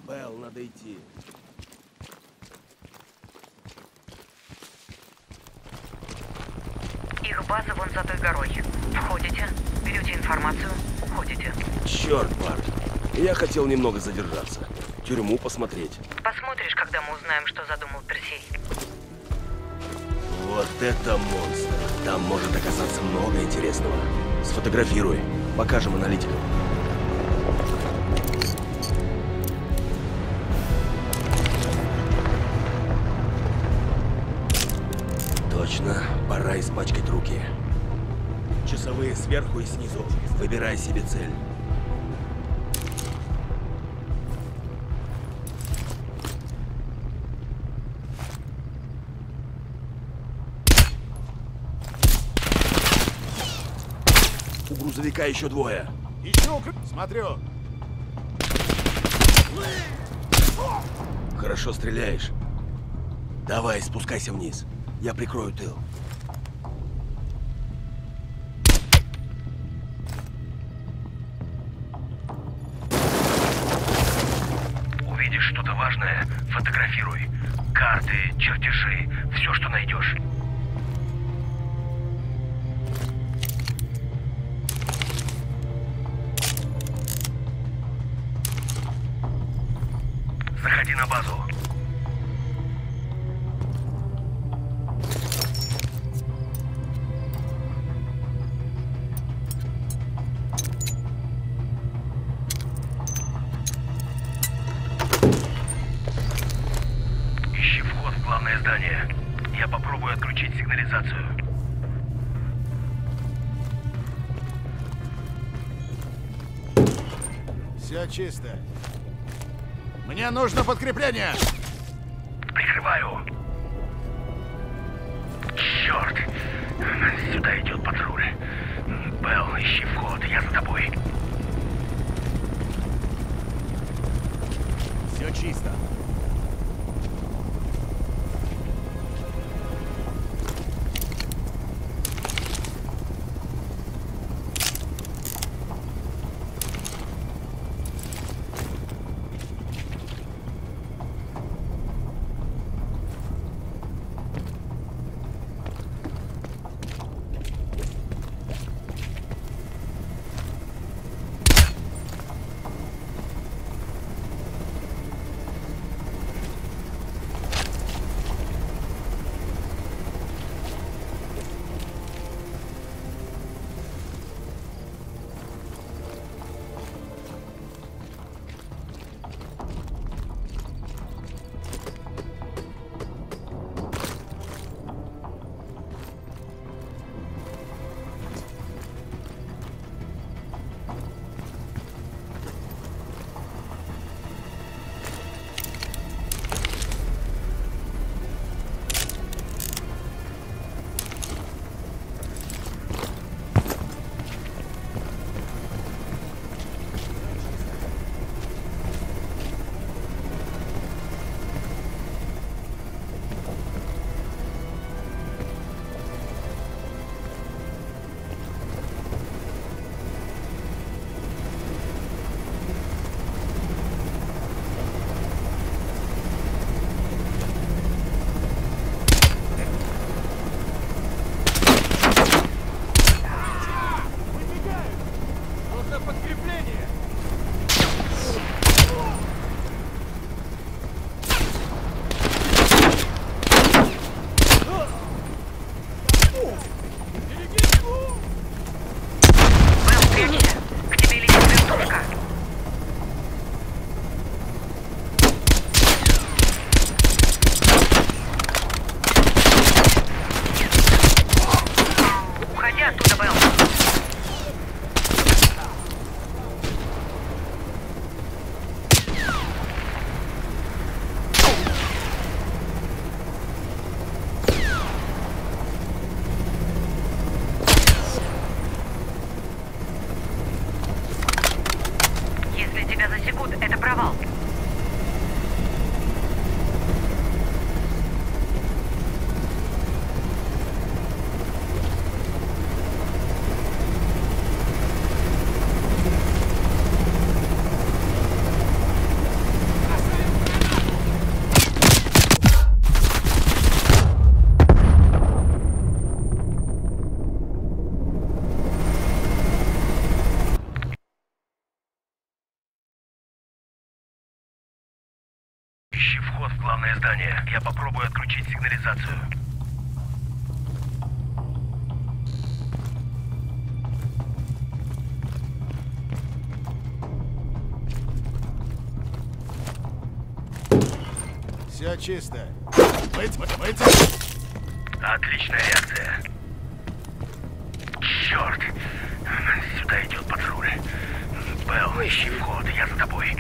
Белл, надо идти. Их база вон за той горой. Входите, берете информацию, уходите. Черт, Барт. Я хотел немного задержаться. Тюрьму посмотреть. Посмотришь, когда мы узнаем, что задумал Персей. Вот это монстр. Там может оказаться много интересного. Сфотографируй. Покажем аналитикам. Точно. Пора испачкать руки. Часовые сверху и снизу. Выбирай себе цель. У грузовика еще двое. Ищу, смотрю. Хорошо стреляешь. Давай, спускайся вниз. Я прикрою тыл. Увидишь что-то важное, фотографируй. Карты, чертежи, все, что найдешь. Заходи на базу. Ищи вход в главное здание. Я попробую отключить сигнализацию. Все чисто. Мне нужно подкрепление! Прикрываю. Черт! Сюда идет патруль. Белл, ищи вход, я за тобой. Все чисто. вход в главное здание. Я попробую отключить сигнализацию. Все чисто. Выйти. Отличная реакция. Черт! Сюда идет патруль. Белл, ищи вход, я за тобой.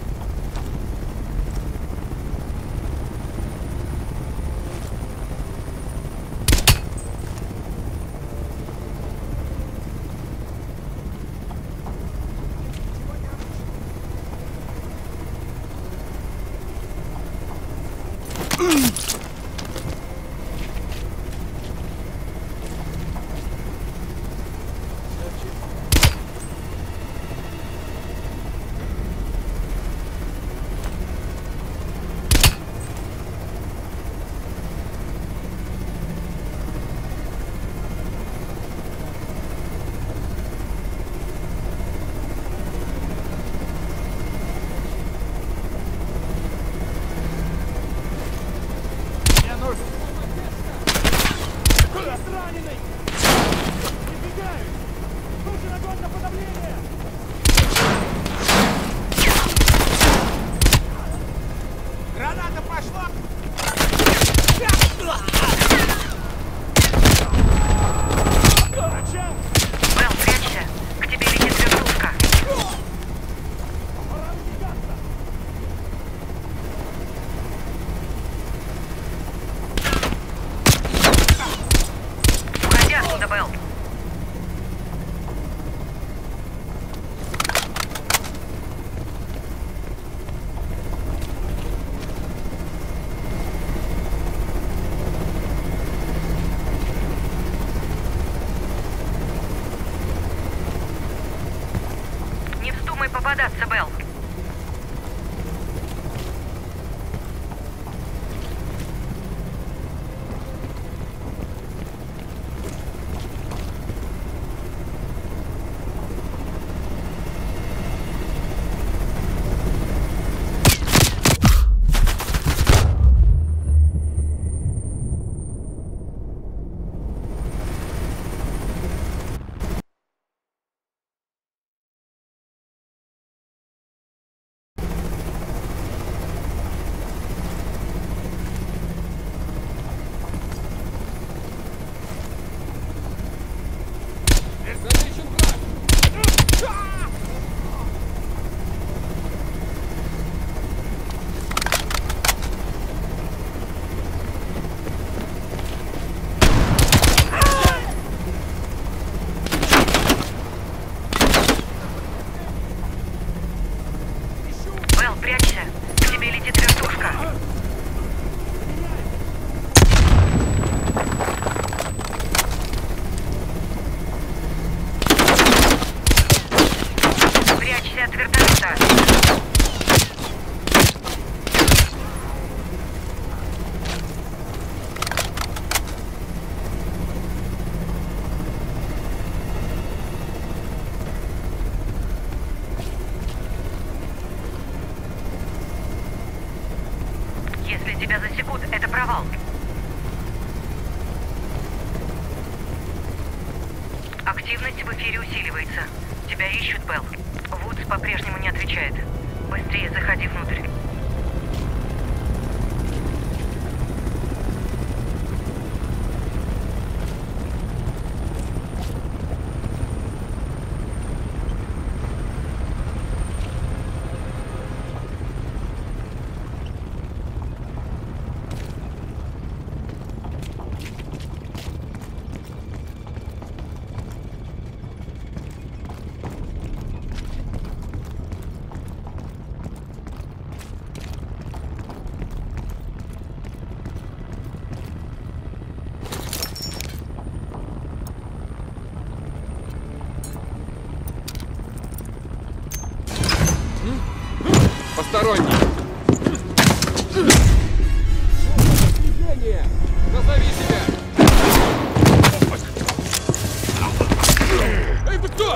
Белл, прячься! К тебе летит вертушка! Уходи оттуда, Белл! Не вздумай попадаться, Белл! Белл, прячься! К тебе летит вертушка! Прячься от вертолета! Если тебя засекут, это провал. Активность в эфире усиливается. Тебя ищут, Белл. Вудс по-прежнему не отвечает. Быстрее заходи внутрь. Посторонний! Назови себя! Эй, вы кто?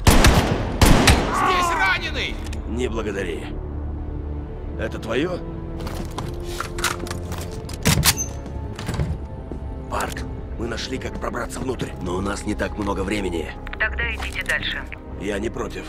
Здесь раненый! Не благодари. Это твое? Парк, мы нашли, как пробраться внутрь, но у нас не так много времени. Тогда идите дальше. Я не против.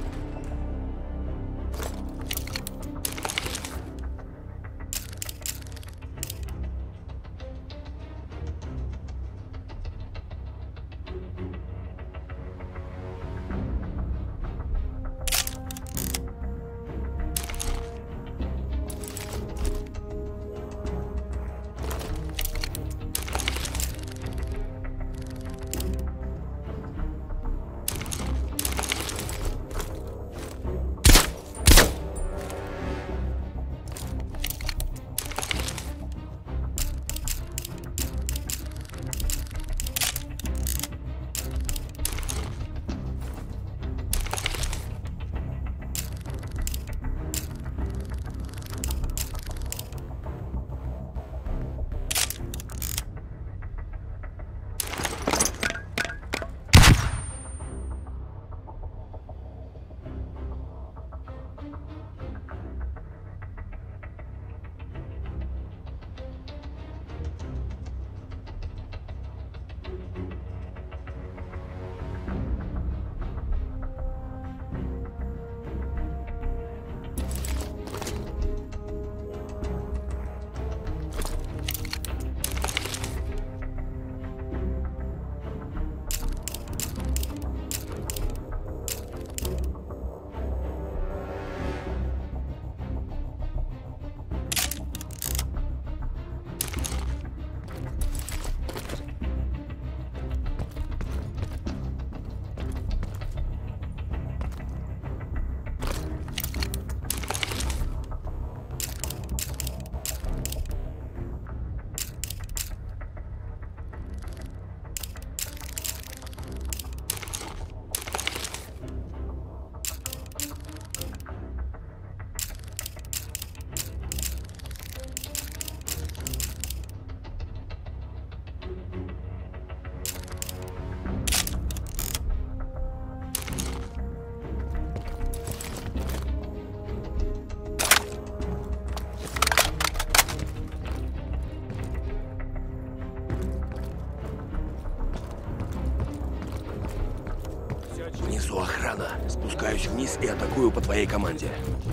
Внизу охрана. Спускаюсь вниз и атакую по твоей команде.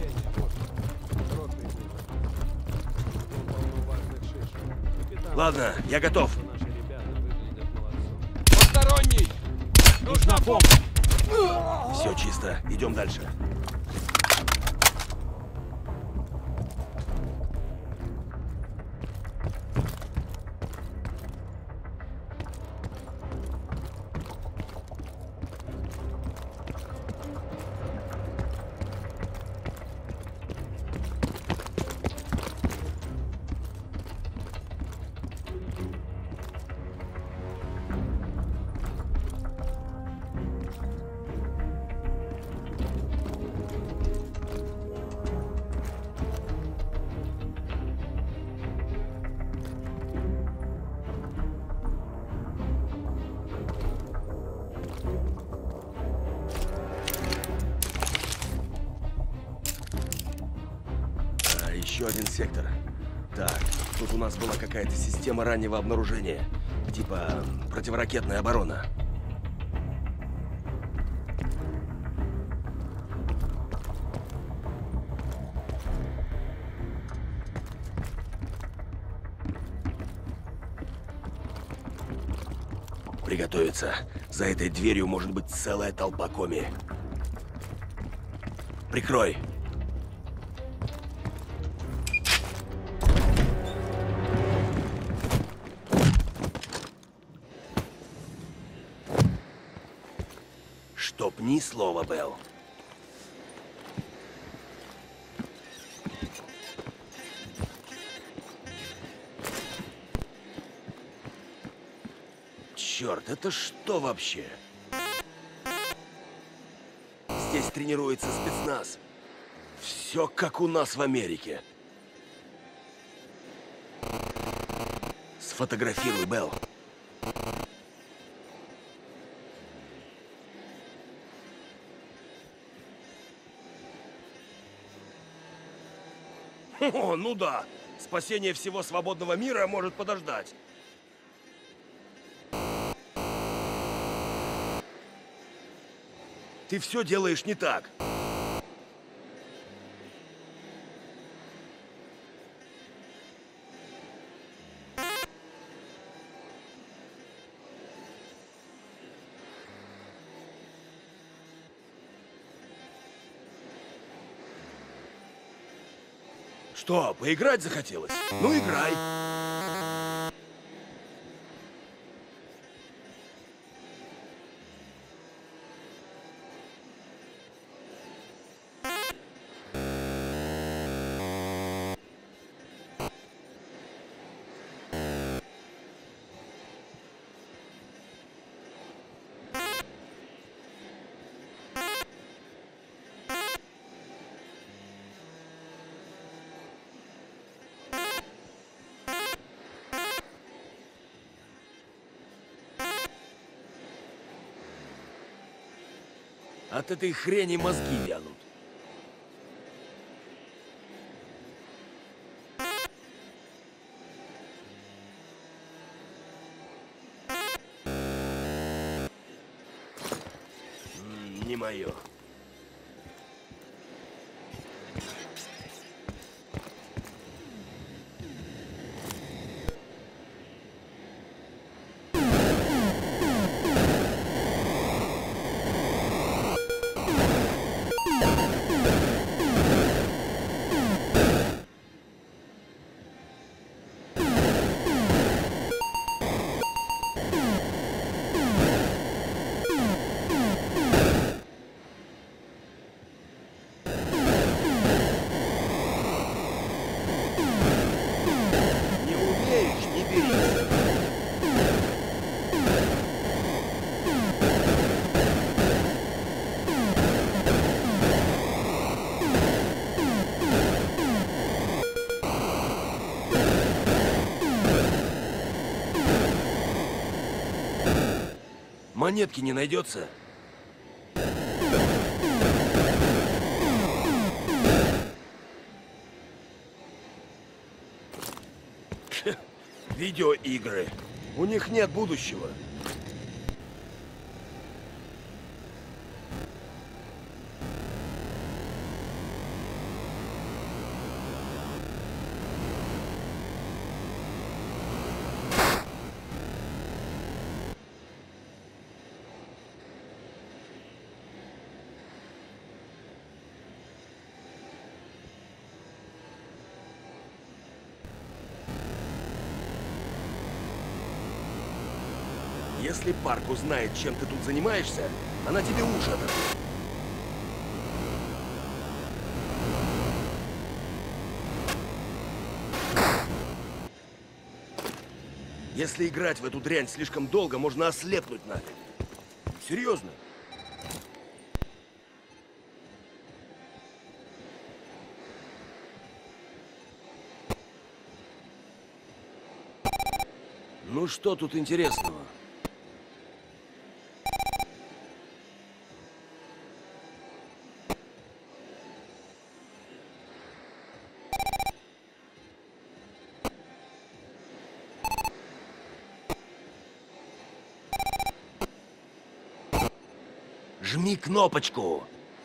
Ладно, я готов. Посторонний! Нужна помощь! Все чисто. Идем дальше. Еще один сектор. Так, тут у нас была какая-то система раннего обнаружения. Типа противоракетная оборона. Приготовиться. За этой дверью может быть целая толпа коми. Прикрой. Чтоб ни слова, Белл. Черт, это что вообще? Здесь тренируется спецназ. Все как у нас в Америке. Сфотографируй, Белл. О, ну да. Спасение всего свободного мира может подождать. Ты все делаешь не так. Что, поиграть захотелось? Ну, играй. От этой хрени мозги вянут. Не мое. Монетки не найдется? Видеоигры. У них нет будущего. Если Парк узнает, чем ты тут занимаешься, она тебе уши оторвет. Если играть в эту дрянь слишком долго, можно ослепнуть нафиг. Серьезно. Ну что тут интересного? Жми кнопочку.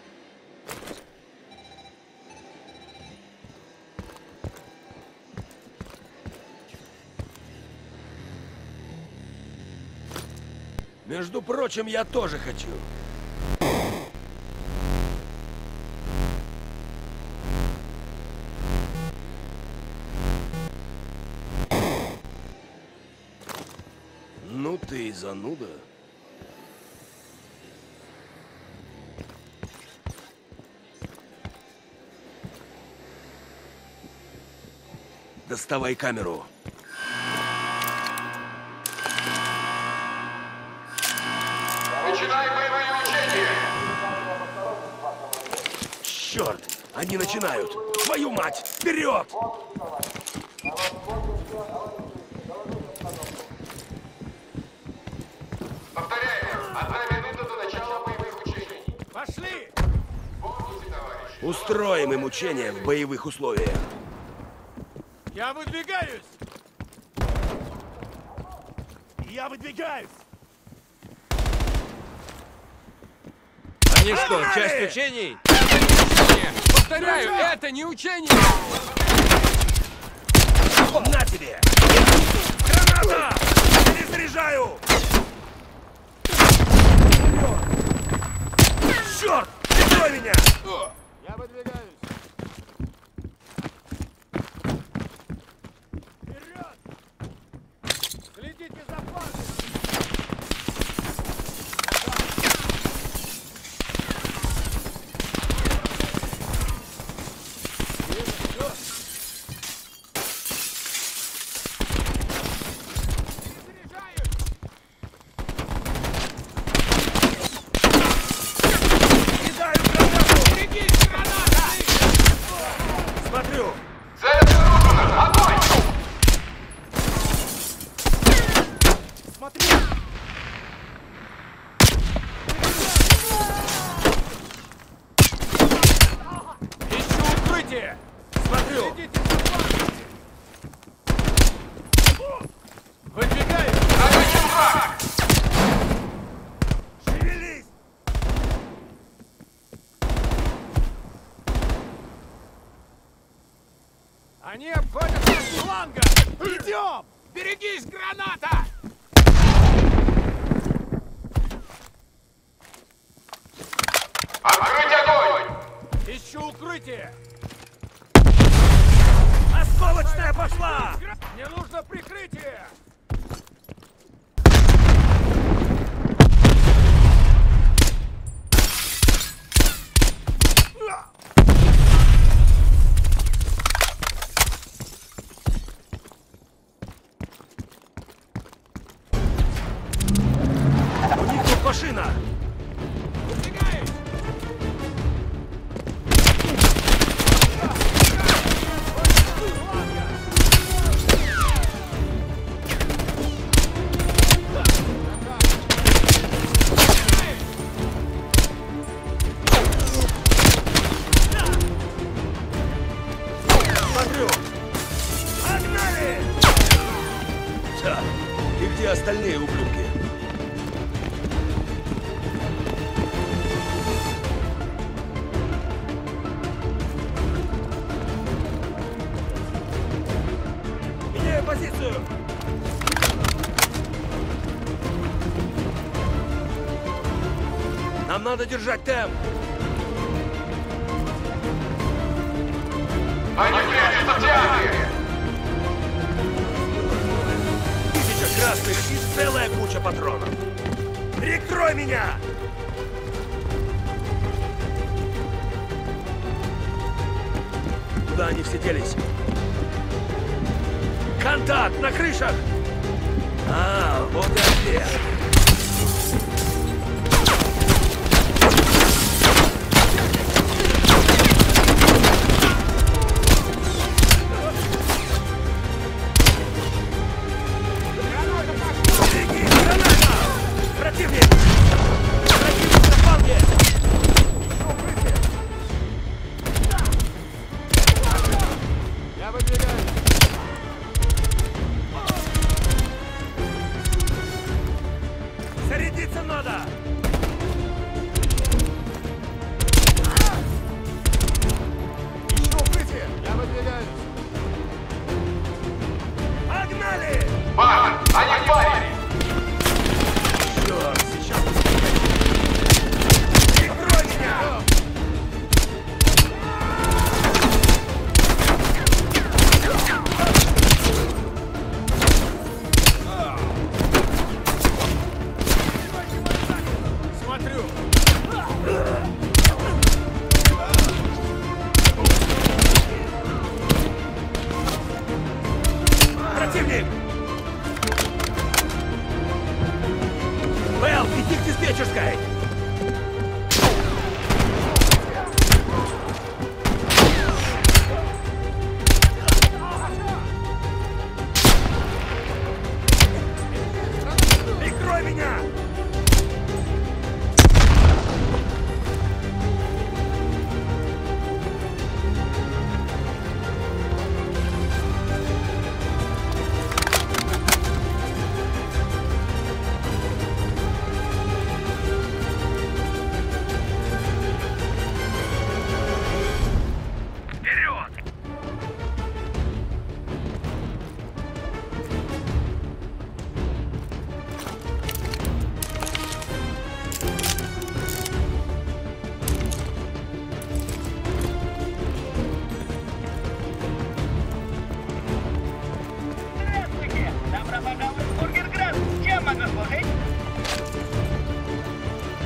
Между прочим, я тоже хочу. Ну ты и зануда. Доставай камеру. Начинай боевые учения! Черт! Они начинают! Твою мать! Вперед! Повторяем, 1 минута до начала боевых учений. Пошли! Помните, товарищи. Устроим им учения в боевых условиях. Я выдвигаюсь! Я выдвигаюсь! Они что, часть учений? Это не учение! Повторяю, это не учение! На тебе! Граната! Перезаряжаю! Черт! Прикрой меня! Я выдвигаюсь! Вперед! Следите за флангом! Смотрю! Цель обнаружена! Огонь! Смотри! Ищу укрытие! Смотрю! Следите за флангом! Выдвигаюсь! Замечен враг! Шевелись! Они обходят нас с фланга! Идем! Берегись, граната! Открыть огонь! Ищу укрытие! Осколочная пошла! Мне нужно прикрытие! У них тут машина! Убегай! Смотрю! Погнали! Так, и где остальные ублюдки? Меняю позицию! Нам надо держать темп! Они прячутся в театре! 1000 красных и целая куча патронов! Прикрой меня! Куда они все делись? Контакт на крышах! А, вот и ответ! Беги, граната! Противник! Противник на фланге! Я выдвигаюсь! 10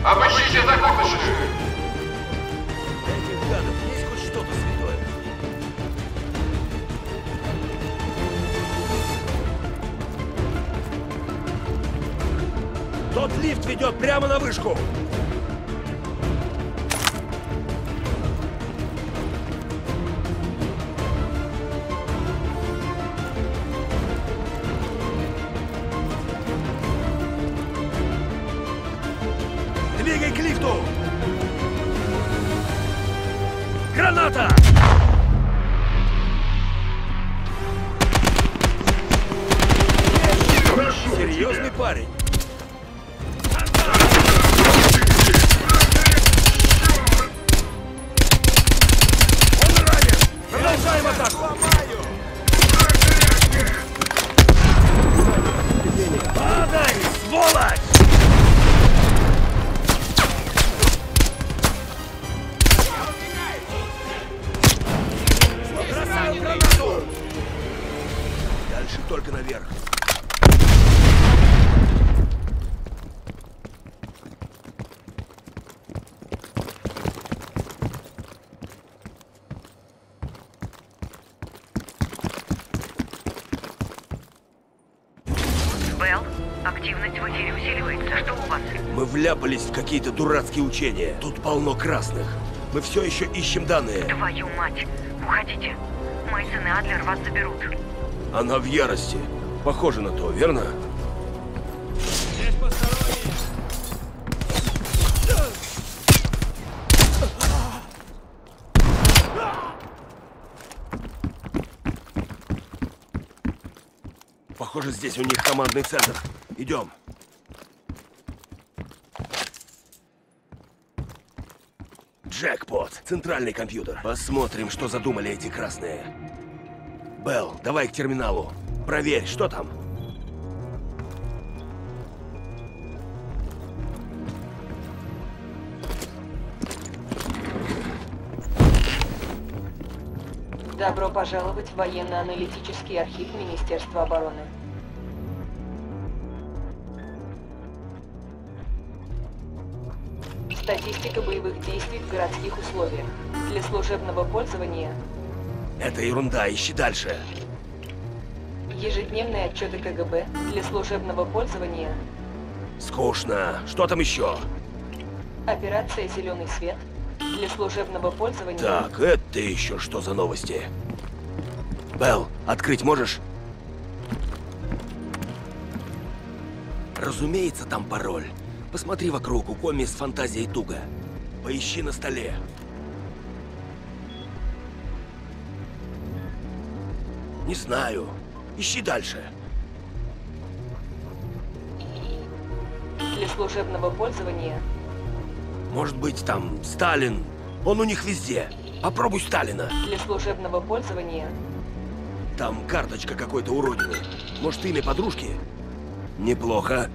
Обыщите закупыши! Этих гадов есть хоть что-то святое? Тот лифт ведет прямо на вышку! Двигай к лифту! Граната! Серьезный парень. Он ранен! Продолжаем атаку! Падай, сволочь! Бросаю гранату! Дальше только наверх. Белл, активность в эфире усиливается. Что у вас? Мы вляпались в какие-то дурацкие учения. Тут полно красных. Мы все еще ищем данные. Твою мать! Уходите. Мейсон и Адлер вас заберут. Она в ярости. Похоже на то, верно? Похоже, здесь у них командный центр. Идем. Джекпот. Центральный компьютер. Посмотрим, что задумали эти красные. Белл, давай к терминалу. Проверь, что там. Добро пожаловать в военно-аналитический архив Министерства обороны. Статистика боевых действий в городских условиях. Для служебного пользования. Это ерунда, ищи дальше. Ежедневные отчеты КГБ. Для служебного пользования. Скучно. Что там еще? Операция «Зеленый свет». Для служебного пользования. Так, это еще что за новости? Белл, открыть можешь? Разумеется, там пароль. Посмотри вокруг, у Коми с фантазией туго. Поищи на столе. Не знаю. Ищи дальше. Для служебного пользования. Может быть, там Сталин. Он у них везде. Попробуй Сталина. Для служебного пользования. Там карточка какой-то уродины. Может, имя подружки? Неплохо.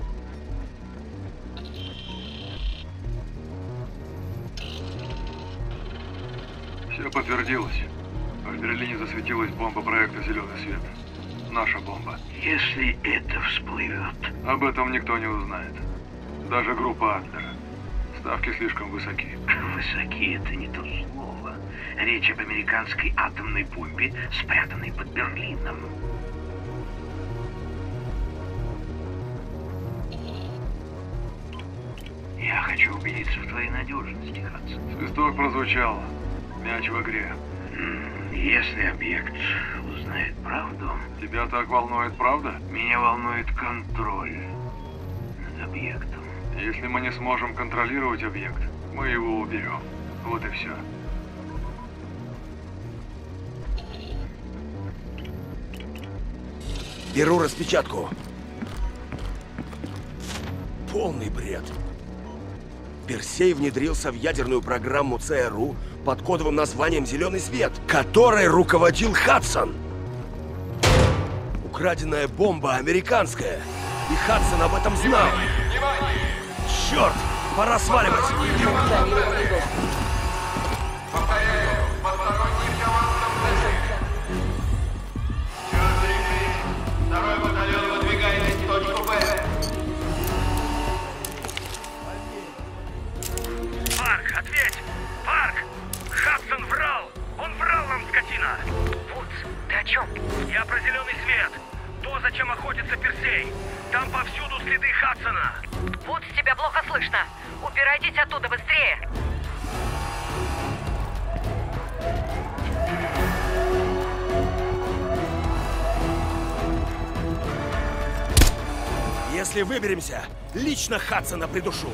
Все подтвердилось. В Берлине засветилась бомба проекта «Зеленый свет». Наша бомба. Если это всплывет... Об этом никто не узнает. Даже группа Адлера. Ставки слишком высоки. Высоки — это не то слово. Речь об американской атомной бомбе, спрятанной под Берлином. Я хочу убедиться в твоей надежности, Хадсон. Свисток прозвучал. Мяч в игре. Если объект узнает правду... Тебя так волнует правда? Меня волнует контроль над объектом. Если мы не сможем контролировать объект, мы его уберем. Вот и все. Беру распечатку. Полный бред. Персей внедрился в ядерную программу ЦРУ под кодовым названием «Зеленый свет», которой руководил Хадсон. Украденная бомба американская. И Хадсон об этом знал. Черт! Пора сваливать! Санкционированный доступ. Повторяю, посторонним командам зачем? Черт прикрыть. Второй батальон выдвигается в точку Б. о чем? Я про зеленый свет. То, зачем охотится Персей. Там повсюду следы Хадсона. Вудс, тебя плохо слышно. Убирайтесь оттуда быстрее. Если выберемся, лично Хадсона придушу.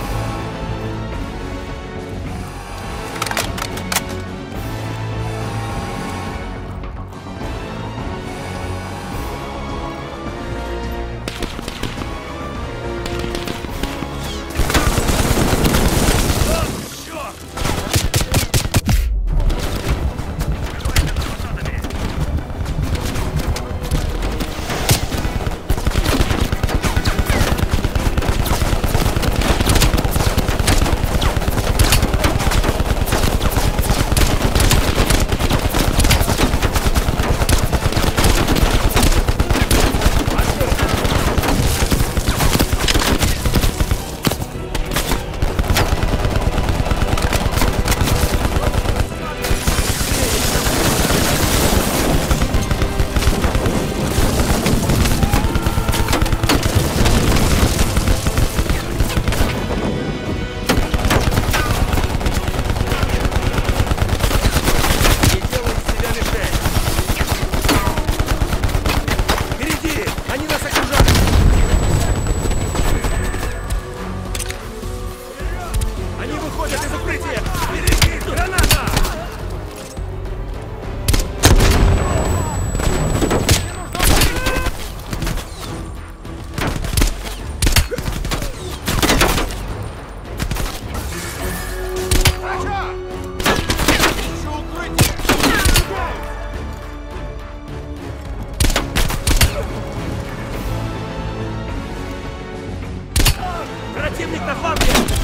Противник на фланге!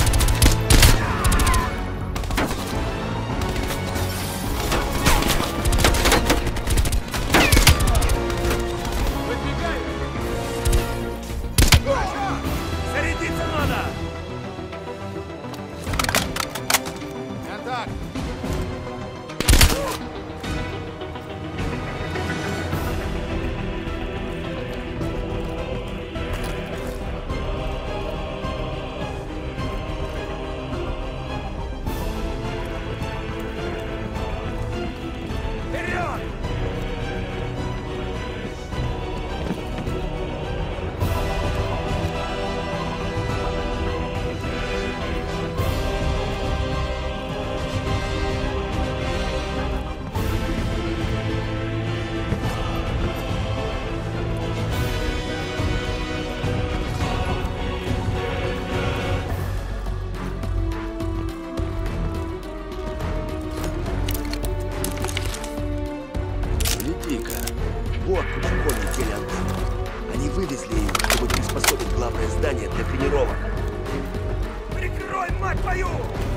Зарядиться надо! Контакт! Гляди-ка, вот почему летели ангелы. Они вывезли их, чтобы приспособить главное здание для тренировок. Прикрой, мать твою!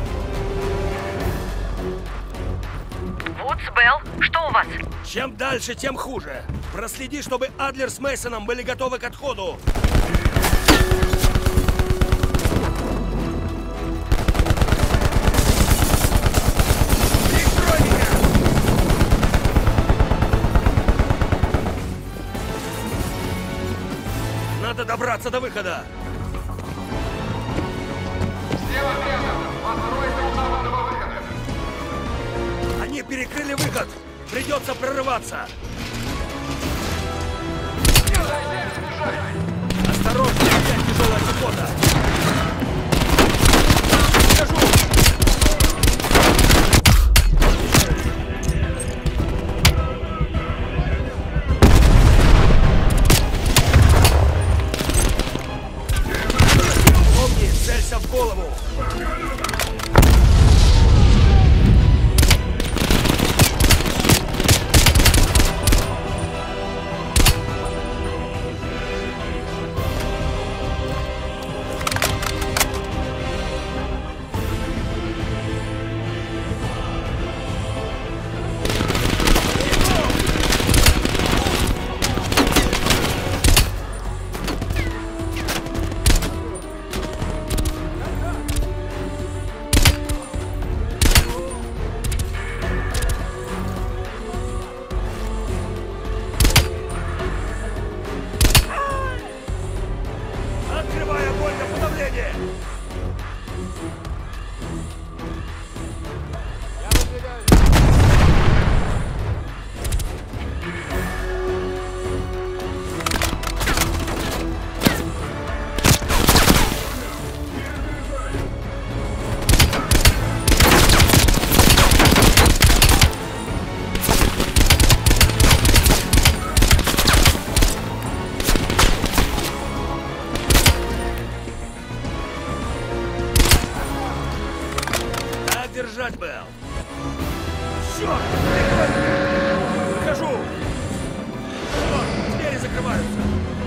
Вудс, Белл, что у вас? Чем дальше, тем хуже. Проследи, чтобы Адлер с Мейсоном были готовы к отходу. Прикрой меня! Надо добраться до выхода. Сделай это! Постройся у западного выхода! Они перекрыли выход. Придется прорываться. Осторожно, опять тяжелая пехота. Скажу. Помни, целься в голову. Белл! Черт! Выхожу! Черт, двери закрываются!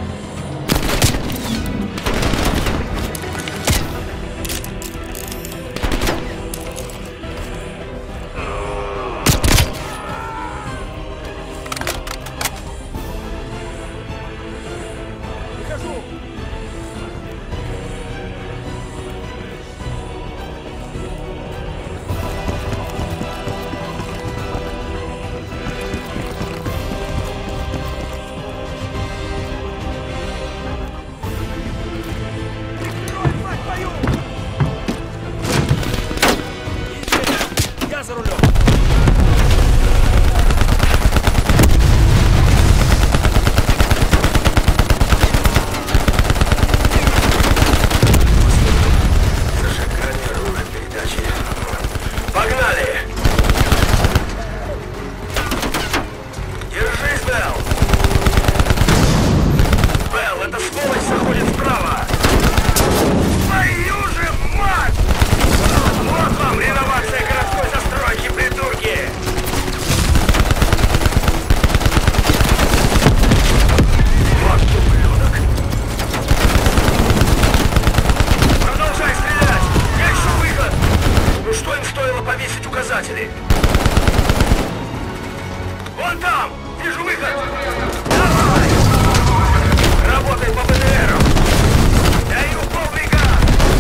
Вон там! Вижу выход! Давай! Работай по БТРу! Даю полный газ!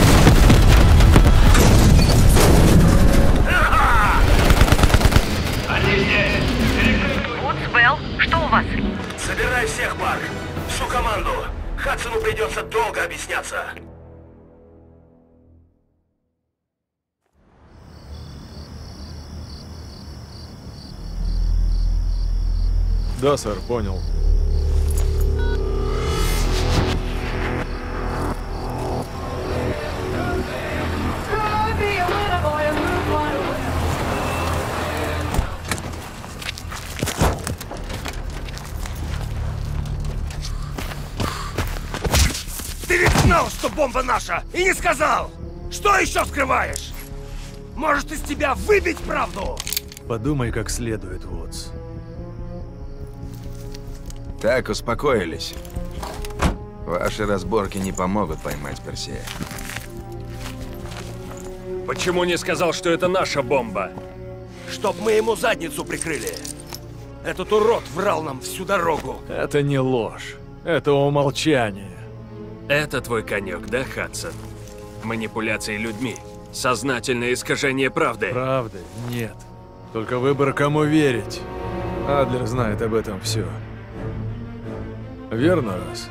Они здесь! Вудс, Белл, что у вас? Собирай всех, Марк! Всю команду! Хадсону придется долго объясняться! Да, сэр, понял. Ты ведь знал, что бомба наша, и не сказал! Что еще скрываешь? Может, из тебя выбить правду? Подумай как следует, Вудс. Так, успокоились. Ваши разборки не помогут поймать Персея. Почему не сказал, что это наша бомба? Чтоб мы ему задницу прикрыли. Этот урод врал нам всю дорогу. Это не ложь. Это умолчание. Это твой конек, да, Хадсон? Манипуляции людьми. Сознательное искажение правды. Правды нет. Только выбор, кому верить. Адлер знает об этом все. Верно, Раз?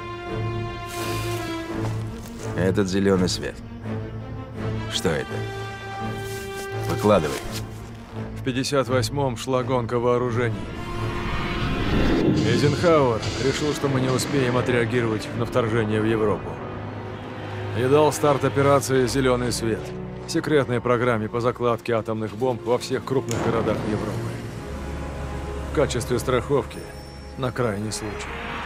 Этот зеленый свет. Что это? Выкладывай. В 58-м шла гонка вооружений. Эйзенхауэр решил, что мы не успеем отреагировать на вторжение в Европу. И дал старт операции «Зеленый свет» — секретной программе по закладке атомных бомб во всех крупных городах Европы. В качестве страховки на крайний случай.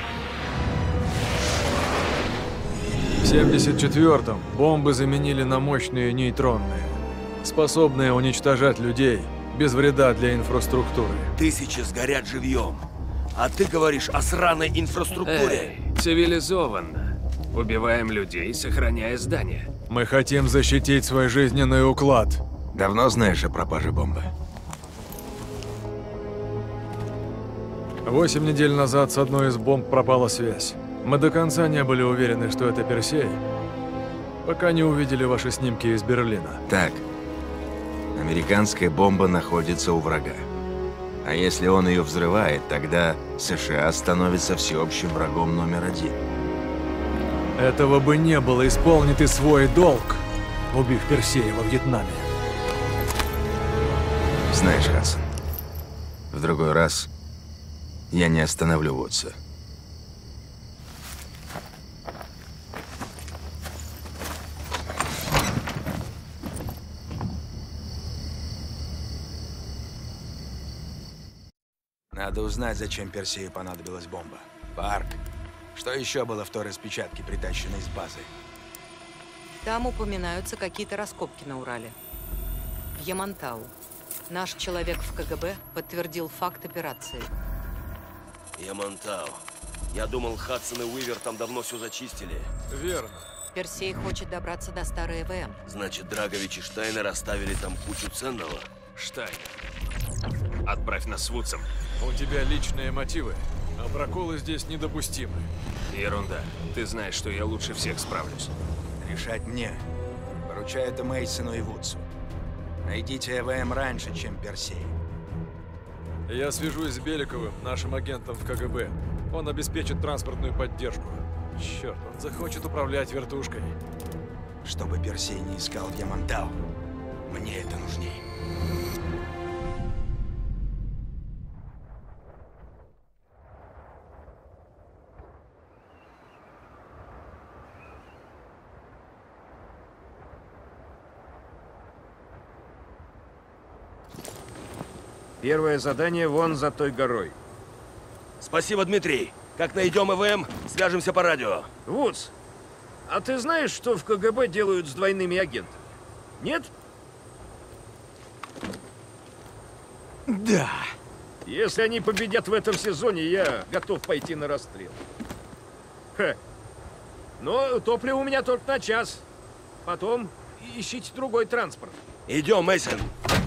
В 74-м бомбы заменили на мощные нейтронные, способные уничтожать людей без вреда для инфраструктуры. Тысячи сгорят живьем. А ты говоришь о сраной инфраструктуре. Эй, цивилизованно. Убиваем людей, сохраняя здания. Мы хотим защитить свой жизненный уклад. Давно знаешь о пропаже бомбы? 8 недель назад с одной из бомб пропала связь. Мы до конца не были уверены, что это Персей, пока не увидели ваши снимки из Берлина. Так, американская бомба находится у врага. А если он ее взрывает, тогда США становится всеобщим врагом номер 1. Этого бы не было, исполни ты свой долг, убив Персея во Вьетнаме. Знаешь, Хадсон, в другой раз я не остановлю Вудса. Надо узнать, зачем Персею понадобилась бомба. Парк. Что еще было в той распечатке, притащенной с базы? Там упоминаются какие-то раскопки на Урале. Ямантау. Наш человек в КГБ подтвердил факт операции. Ямантау. Я думал, Хадсон и Уивер там давно все зачистили. Верно. Персей хочет добраться до старой ЭВМ. Значит, Драгович и Штайнер оставили там кучу ценного. Штайнер. Отправь нас с Вудсом. У тебя личные мотивы, а проколы здесь недопустимы. Ерунда. Ты знаешь, что я лучше всех справлюсь. Решать мне. Поручаю это Мейсону и Вудсу. Найдите ЭВМ раньше, чем Персей. Я свяжусь с Беликовым, нашим агентом в КГБ. Он обеспечит транспортную поддержку. Черт, он захочет управлять вертушкой. Чтобы Персей не искал Ямантау, мне это нужней. Первое задание вон за той горой. Спасибо, Дмитрий. Как найдем ЭВМ, свяжемся по радио. Вудс, а ты знаешь, что в КГБ делают с двойными агентами? Нет? Да. Если они победят в этом сезоне, я готов пойти на расстрел. Ха. Но топливо у меня только на час. Потом ищите другой транспорт. Идем, Мейсон.